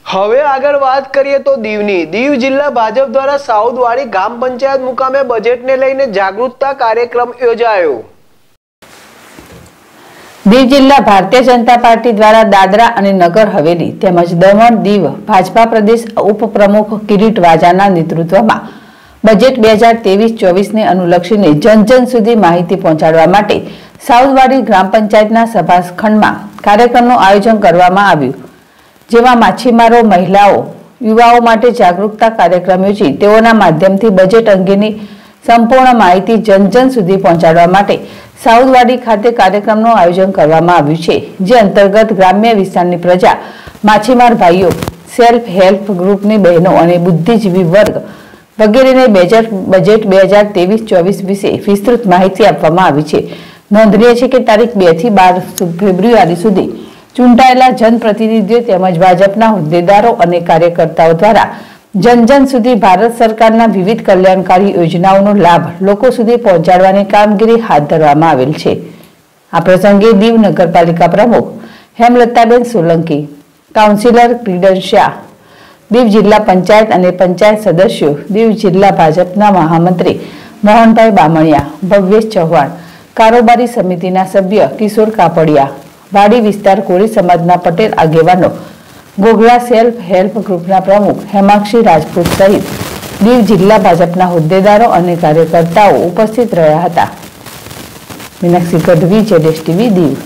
હવે આગળ વાત કરીએ તો દીવ જિલ્લા ભાજપ દ્વારા સાઉદવાડી ગ્રામ પંચાયત મુકામે બજેટને લઈને જાગૃતતા કાર્યક્રમ યોજાયો। દીવ જિલ્લા ભારતીય જનતા પાર્ટી દ્વારા દાદરા અને નગર હવેલી તેમજ દમણ દીવ ભાજપા પ્રદેશ ઉપપ્રમુખ કિરીટ વાજાના નેતૃત્વમાં બજેટ 2023-24 ને અનુલક્ષીને જન સુધી માહિતી પહોંચાડવા માટે સાઉદવાડી ગ્રામ પંચાયતના સભાખંડમાં કાર્યક્રમનું આયોજન કરવામાં આવ્યું, જેમાં માછીમારો, મહિલાઓ, યુવાઓ માટે જાગૃતતા કાર્યક્રમ યોજી તેઓના માધ્યમથી બજેટ અંગેની સંપૂર્ણ માહિતી જન સુધી પહોંચાડવા માટે સાઉદવાડી ખાતે કાર્યક્રમનું આયોજન કરવામાં આવ્યું છે, જે અંતર્ગત ગ્રામ્ય વિસ્તારની પ્રજા, માછીમાર ભાઈઓ, સેલ્ફ હેલ્પ ગ્રુપની બહેનો અને બુદ્ધિજીવી વર્ગ વગેરેને બજેટ 2023-24 વિશે વિસ્તૃત માહિતી આપવામાં આવી છે। નોંધનીય છે કે તારીખ 2 થી 12 ફેબ્રુઆરી સુધી ચૂંટાયેલા જનપ્રતિનિધિઓ તેમજ ભાજપના હોદ્દેદારો અને કાર્યકર્તાઓ દ્વારા જન સુધી ભારત સરકારના વિવિધ કલ્યાણકારી યોજનાઓનો લાભ લોકો સુધી પહોંચાડવાની કામગીરી હાથ ધરવામાં આવેલ છે। આ પ્રસંગે દીવ નગરપાલિકા પ્રમુખ હેમલતાબેન સોલંકી, કાઉન્સિલર ક્રીડન શાહ, દીવ જિલ્લા પંચાયત અને પંચાયત સદસ્યો, દીવ જિલ્લા ભાજપના મહામંત્રી મોહનભાઈ બામણિયા, ભવ્યેશ ચૌહાણ, કારોબારી સમિતિના સભ્ય કિશોર કાપડિયા, વાડી વિસ્તાર કોળી સમાજના પટેલ આગેવાનો, ગોગલા સેલ્ફ હેલ્પ ગ્રુપના પ્રમુખ હેમાંક્ષી રાજપૂત સહિત દીવ જિલ્લા ભાજપના હોદ્દેદારો અને કાર્યકર્તાઓ ઉપસ્થિત રહ્યા હતા। મીનાક્ષી ગઢવી, જેડેશ ટીવી, દીવ।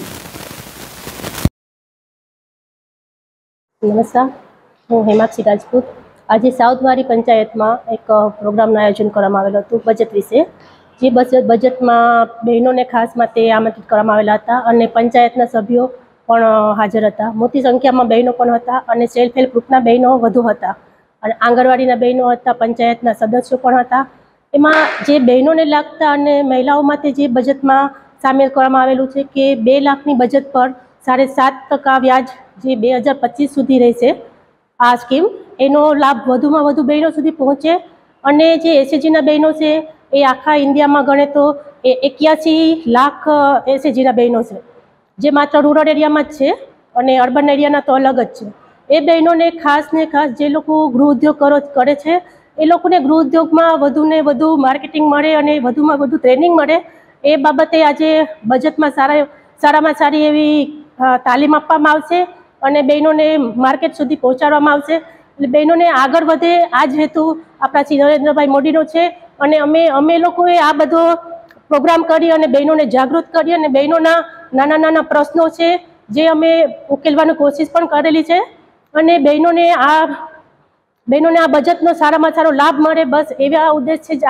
નમસ્કાર, હું હેમાંક્ષી રાજપૂત। આજે સાઉદવાડી પંચાયતમાં એક પ્રોગ્રામનું આયોજન કરવામાં આવેલું હતું બજેટ વિશે, જે બજેટમાં બહેનોને ખાસ માટે આમંત્રિત કરવામાં આવેલા હતા અને પંચાયતના સભ્યો પણ હાજર હતા। મોટી સંખ્યામાં બહેનો પણ હતા અને સેલ્ફ હેલ્પ ગ્રુપના બહેનો વધુ હતા અને આંગણવાડીના બહેનો હતા, પંચાયતના સદસ્યો પણ હતા। એમાં જે બહેનોને લાગતા અને મહિલાઓ માટે જે બજેટમાં સામેલ કરવામાં આવેલું છે કે 2 લાખની બજેટ પર 7.5% વ્યાજ જે 2025 સુધી રહેશે આ સ્કીમ, એનો લાભ વધુમાં વધુ બહેનો સુધી પહોંચે અને જે એસએચજીના બહેનો છે એ આખા ઇન્ડિયામાં ગણે તો 81 લાખ એસએચજીના બહેનો છે, જે માત્ર રૂરલ એરિયામાં જ છે અને અર્બન એરિયાના તો અલગ જ છે। એ બહેનોને ખાસ ને ખાસ જે લોકો ગૃહ ઉદ્યોગ કરે છે એ લોકોને ગૃહ ઉદ્યોગમાં વધુને વધુ માર્કેટિંગ મળે અને વધુમાં વધુ ટ્રેનિંગ મળે, એ બાબતે આજે બજેટમાં સારામાં સારી એવી તાલીમ આપવામાં આવશે અને બહેનોને માર્કેટ સુધી પહોંચાડવામાં આવશે। એટલે બહેનોને આગળ વધે આ જ હેતુ આપણા શ્રી નરેન્દ્રભાઈ મોદીનો છે અને અમે લોકોએ આ બધો પ્રોગ્રામ કરી અને બહેનોને જાગૃત કરી અને બહેનોના નાના પ્રશ્નો છે જે અમે ઉકેલવાની કોશિશ પણ કરેલી છે અને બહેનોને આ બજેટનો સારામાં સારો લાભ મળે, બસ એવા ઉદ્દેશ છે।